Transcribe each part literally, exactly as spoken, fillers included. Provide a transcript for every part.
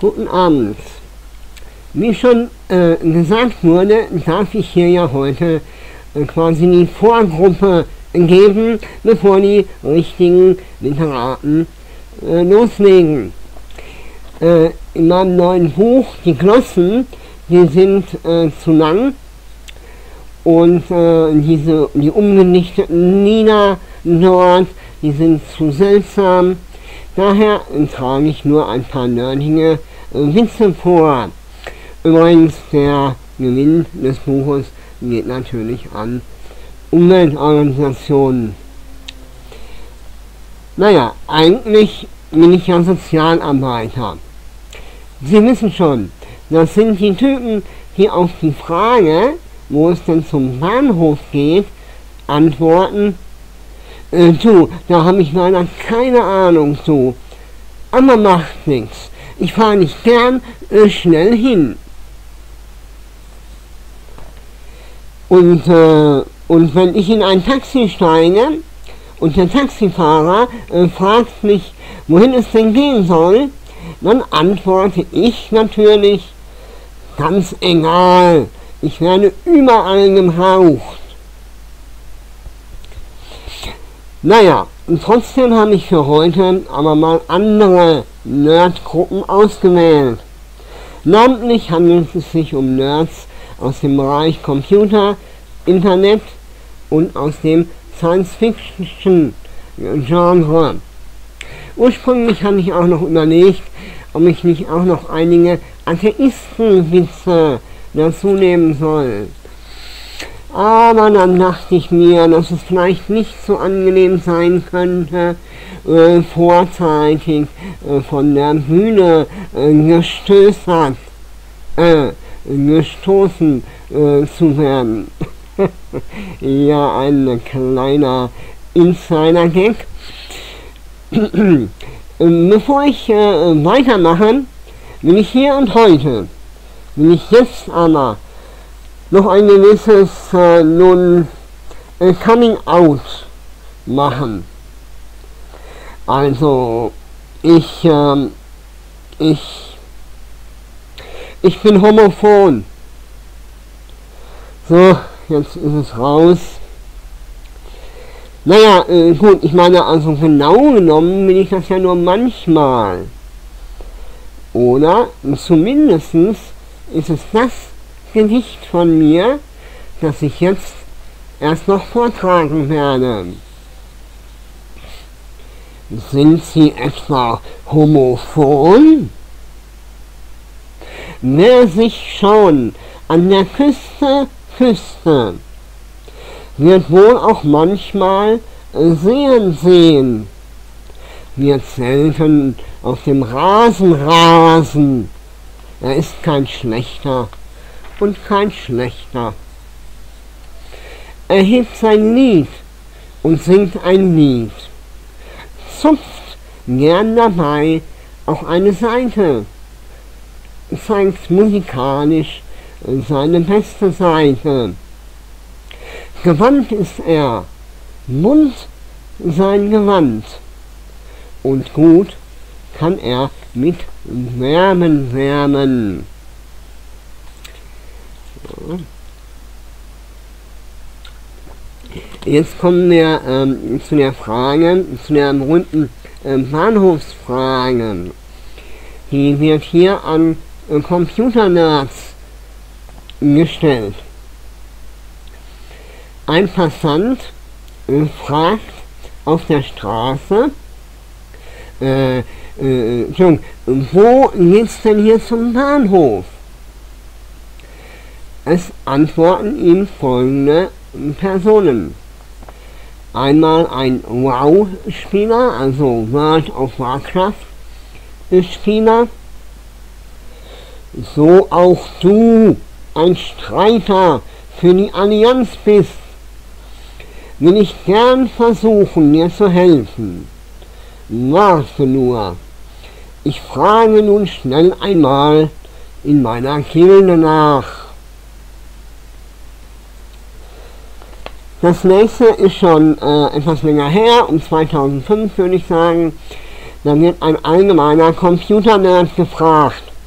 Guten Abend. Wie schon äh, gesagt wurde, darf ich hier ja heute äh, quasi die Vorgruppe geben, bevor die richtigen Literaten äh, loslegen. Äh, in meinem neuen Buch, die Glossen, die sind äh, zu lang und äh, diese, die umgedichteten Lieder dort, die sind zu seltsam. Daher trage ich nur ein paar nerdige äh, Witze vor. Übrigens, der Gewinn des Buches geht natürlich an Umweltorganisationen. Naja, eigentlich bin ich ja Sozialarbeiter. Sie wissen schon, das sind die Typen, die auf die Frage, wo es denn zum Bahnhof geht, antworten, äh, du, da habe ich leider keine Ahnung zu, aber macht nichts, ich fahre nicht gern äh, schnell hin. Und, äh, und wenn ich in ein Taxi steige und der Taxifahrer äh, fragt mich, wohin es denn gehen soll, dann antworte ich natürlich, ganz egal, ich werde überall gebraucht. Naja, und trotzdem habe ich für heute aber mal andere Nerdgruppen ausgewählt. Namentlich handelt es sich um Nerds aus dem Bereich Computer, Internet und aus dem Science-Fiction-Genre. Ursprünglich hatte ich auch noch überlegt, ob ich nicht auch noch einige Atheistenwitze dazu nehmen soll. Aber dann dachte ich mir, dass es vielleicht nicht so angenehm sein könnte, äh, vorzeitig äh, von der Bühne äh, gestößert, äh, gestoßen äh, zu werden. Ja, ein kleiner Insider-Gag. Bevor ich äh, weitermache, will ich hier und heute, will ich jetzt aber noch ein gewisses äh, nun äh, Coming Out machen. Also ich äh, ich ich bin homophon. So, jetzt ist es raus. Naja, äh, gut, ich meine, also genau genommen bin ich das ja nur manchmal. Oder zumindest ist es das Gedicht von mir, das ich jetzt erst noch vortragen werde. Sind Sie etwa homophon? Wer sich schon an der Küste küsste, wird wohl auch manchmal sehen sehen, wird selten auf dem Rasen rasen, er ist kein Schlechter und kein Schlechter. Er hebt sein Lied und singt ein Lied, zupft gern dabei auch eine Saite, zeigt musikalisch seine beste Seite. Gewandt ist er, bunt sein Gewand, und gut kann er mit Wärmen wärmen. Jetzt kommen wir ähm, zu der Frage, zu der berühmten äh, Bahnhofsfrage. Die wird hier an äh, Computernerds gestellt. Ein Passant äh, fragt auf der Straße, äh, äh, wo geht's denn hier zum Bahnhof? Es antworten ihm folgende Personen. Einmal ein WoW-Spieler, also World of Warcraft-Spieler, so auch du, ein Streiter für die Allianz bist, will ich gern versuchen, dir zu helfen. Warte nur, ich frage nun schnell einmal in meiner Gilde nach. Das nächste ist schon äh, etwas länger her, um zweitausendfünf würde ich sagen. Da wird ein allgemeiner Computernerd gefragt.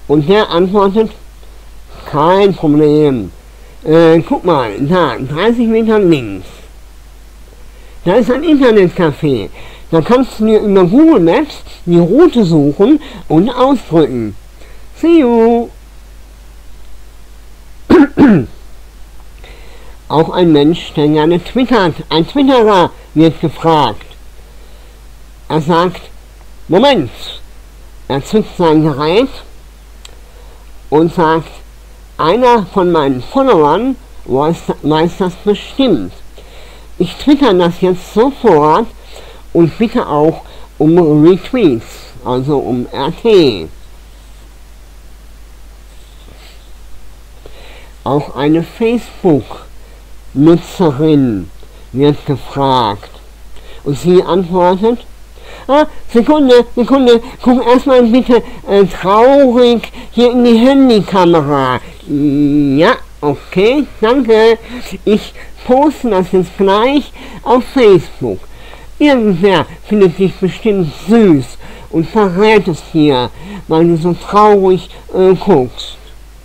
Und der antwortet, kein Problem. Äh, guck mal, da, dreißig Meter links. Da ist ein Internetcafé. Da kannst du dir über Google Maps die Route suchen und ausdrücken. See you! Auch ein Mensch, der gerne twittert, ein Twitterer, wird gefragt. Er sagt, Moment, er zückt sein Gerät und sagt, einer von meinen Followern weiß, weiß das bestimmt. Ich twitter das jetzt sofort und bitte auch um Retweets, also um R T. Auch eine Facebook-Nutzerin wird gefragt und sie antwortet, ah, Sekunde, Sekunde, guck erstmal bitte äh, traurig hier in die Handykamera. Ja, okay, danke. Ich poste das jetzt gleich auf Facebook. Irgendwer findet dich bestimmt süß und verrät es dir, weil du so traurig äh, guckst.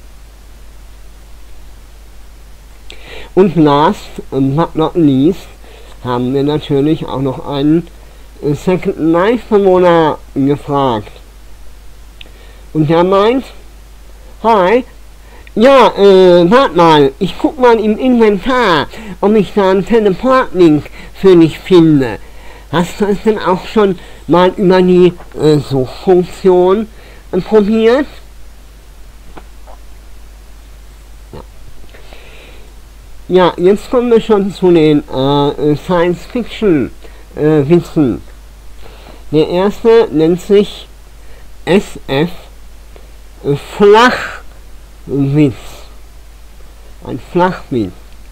Und last but not least haben wir natürlich auch noch einen Second Life Bewohner gefragt. Und der meint, hi, ja, äh, warte mal, ich guck mal im Inventar, ob ich da einen Teleport-Link für dich finde. Hast du es denn auch schon mal über die äh, Suchfunktion äh, probiert? Ja, jetzt kommen wir schon zu den äh, Science-Fiction-Witzen. Der erste nennt sich S F äh, Flachwitz. Ein Flachwitz.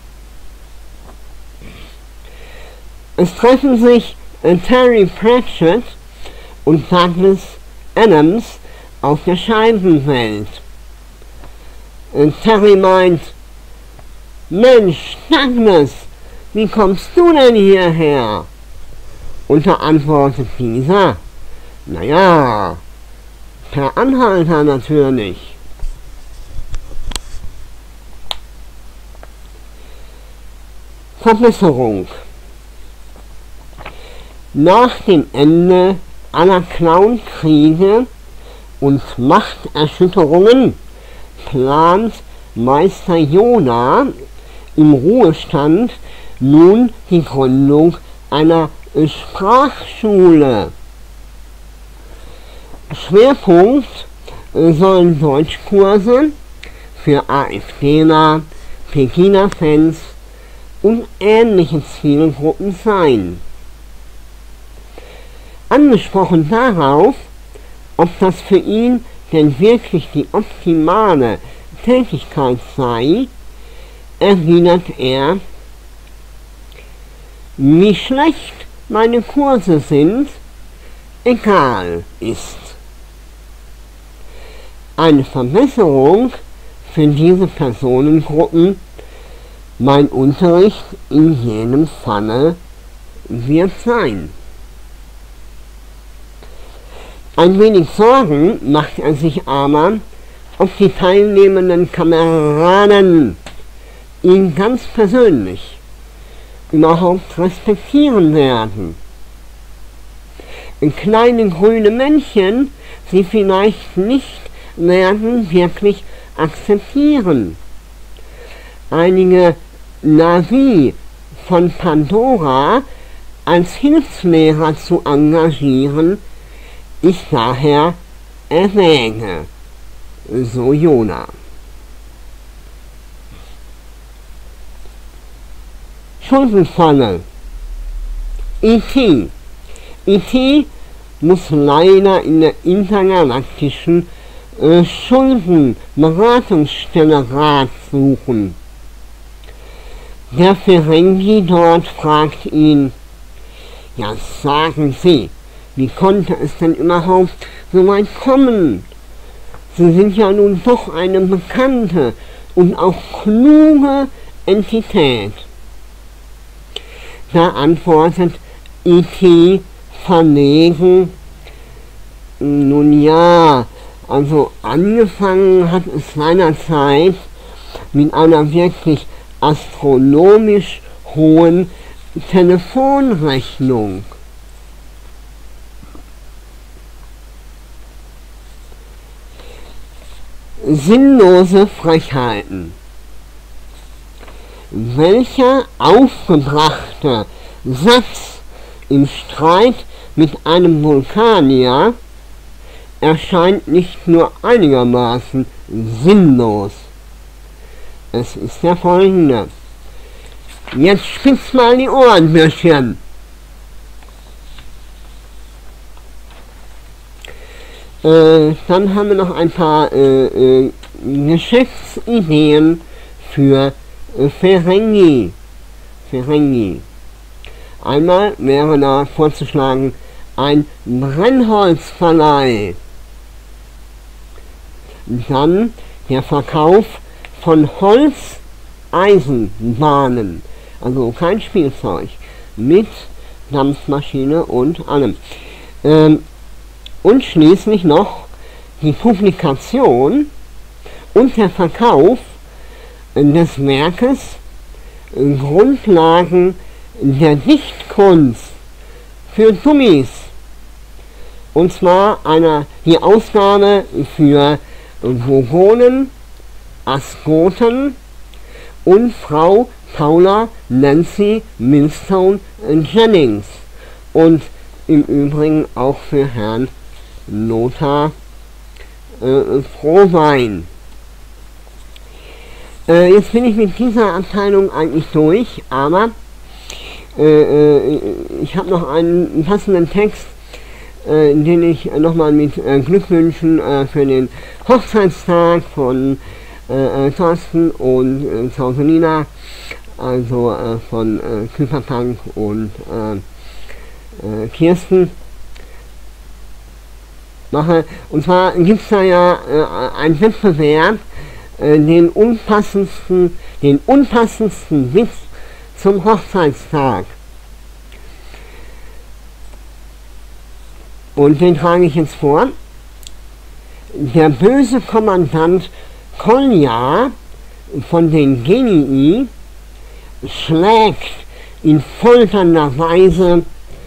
Es treffen sich äh, Terry Pratchett und Douglas Adams auf der Scheibenwelt. Äh, Terry meint, Mensch, Douglas, wie kommst du denn hierher? Und da antwortet dieser, naja, per Anhalter natürlich. Verbesserung. Nach dem Ende aller Clownkriege und Machterschütterungen plant Meister Yoda im Ruhestand nun die Gründung einer Sprachschule. Schwerpunkt sollen Deutschkurse für AfDler, Pegida-Fans und ähnliche Zielgruppen sein. Angesprochen darauf, ob das für ihn denn wirklich die optimale Tätigkeit sei, erwidert er, wie schlecht meine Kurse sind, egal ist. Eine Verbesserung für diese Personengruppen, mein Unterricht in jedem Falle wird sein. Ein wenig Sorgen macht er sich aber, ob die teilnehmenden Kameraden ihn ganz persönlich überhaupt respektieren werden. Kleine grüne Männchen sie vielleicht nicht werden wirklich akzeptieren. Einige Navi von Pandora als Hilfslehrer zu engagieren, ich daher erwäge. So Yoda. Schuldenfalle. E T E T muss leider in der intergalaktischen äh, Schuldenberatungsstelle Rat suchen. Der Ferengi dort fragt ihn, ja sagen Sie, wie konnte es denn überhaupt so weit kommen? Sie sind ja nun doch eine bekannte und auch kluge Entität. Da antwortet E T verlegen, nun ja, Also angefangen hat es seinerzeit mit einer wirklich astronomisch hohen Telefonrechnung. Sinnlose Frechheiten. Welcher aufgebrachte Satz im Streit mit einem Vulkanier erscheint nicht nur einigermaßen sinnlos. Es ist der folgende. Jetzt spitzt mal die Ohren, Bürschchen. Äh, dann haben wir noch ein paar äh, äh, Geschäftsideen für äh, Ferengi. Ferengi. Einmal wäre da vorzuschlagen ein Brennholzverleih. Dann der Verkauf von Holzeisenbahnen, also kein Spielzeug, mit Dampfmaschine und allem. Ähm, und schließlich noch die Publikation und der Verkauf des Werkes Grundlagen der Dichtkunst für Dummies. Und zwar eine, die Ausgabe für Vogonen, Ascoten und Frau Paula Nancy Millstone Jennings. Und im Übrigen auch für Herrn Lothar äh, Frohwein. Äh, jetzt bin ich mit dieser Abteilung eigentlich durch, aber äh, ich habe noch einen passenden Text, äh, den ich nochmal mit äh, Glückwünschen äh, für den Hochzeitstag von äh, Thorsten und äh, Sauselina, also äh, von äh, Küperpunk und äh, äh, Kirsten mache. Und zwar gibt es da ja äh, einen Wettbewerb, äh, den unpassendsten, den unpassendsten Witz zum Hochzeitstag. Und den trage ich jetzt vor. Der böse Kommandant Kolja von den Genii schlägt in folternder Weise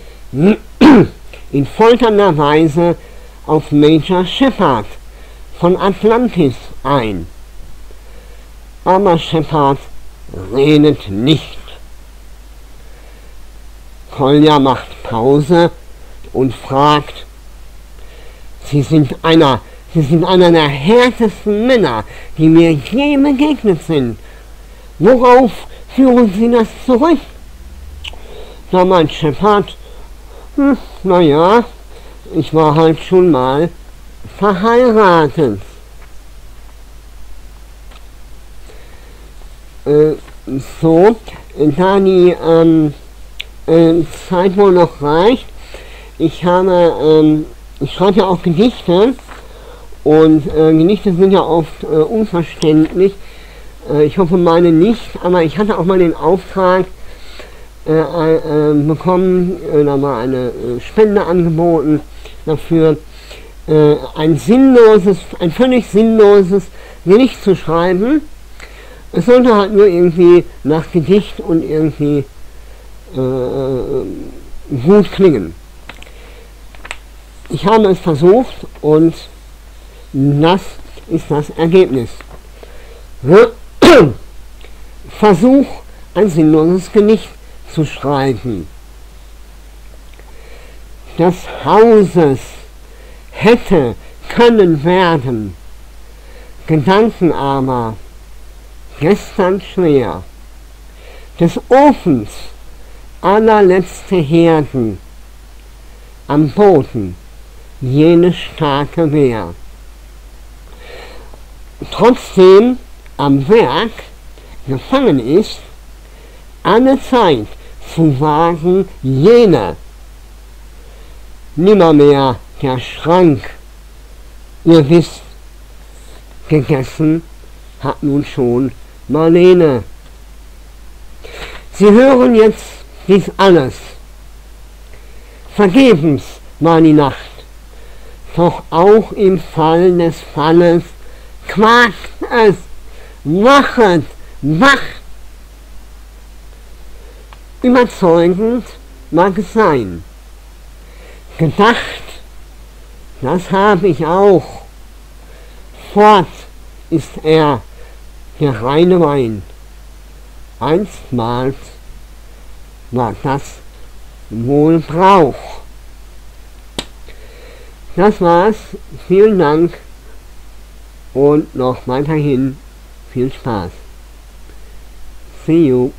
in folternder Weise auf Major Shepard von Atlantis ein. Aber Shepard redet nicht. Kolja macht Pause und fragt, Sie sind einer, Sie sind einer der härtesten Männer, die mir je begegnet sind. Worauf führen Sie das zurück? Da meint Shepard, hm, naja, ich war halt schon mal verheiratet. Äh, so, da die ähm, äh, Zeit wohl noch reicht, ich habe, ähm, ich schreibe ja auch Gedichte und äh, Gedichte sind ja oft äh, unverständlich. Äh, ich hoffe meine nicht, aber ich hatte auch mal den Auftrag äh, äh, bekommen, äh, da war eine äh, Spende angeboten dafür, äh, ein sinnloses, ein völlig sinnloses Gedicht zu schreiben. Es sollte halt nur irgendwie nach Gedicht und irgendwie äh, gut klingen. Ich habe es versucht und das ist das Ergebnis. Versuch, ein sinnloses Gedicht zu schreiben. Des Hauses hätte können werden, Gedanken aber gestern schwer. Des Ofens allerletzte Herden, am Boden jene starke Wehr. Trotzdem am Werk gefangen ist, alle Zeit zu wagen jene. Nimmermehr der Schrank, ihr wisst, gegessen hat nun schon Marlene. Sie hören jetzt dies alles. Vergebens war die Nacht, doch auch im Fall des Falles quakt es, wachet, wach. Überzeugend mag es sein. Gedacht, das habe ich auch. Fort ist er, der reine Wein. Einstmals war das wohl Brauch. Das war's. Vielen Dank und noch weiterhin viel Spaß. See you.